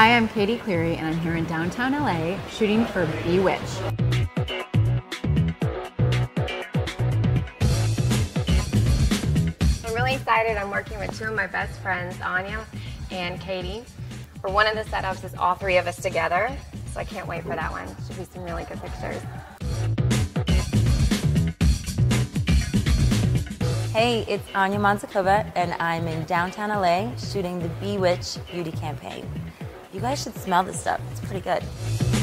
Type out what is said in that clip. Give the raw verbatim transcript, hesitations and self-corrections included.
Hi, I'm Katie Cleary, and I'm here in downtown L A shooting for Bewitch. I'm really excited. I'm working with two of my best friends, Anya and Katie. For one of the setups is all three of us together, so I can't wait for that one. Should be some really good pictures. Hey, it's Anya Monzakova, and I'm in downtown L A shooting the Bewitch beauty campaign. You guys should smell this stuff. It's pretty good.